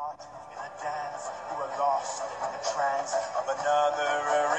In a dance, who are lost in the trance of another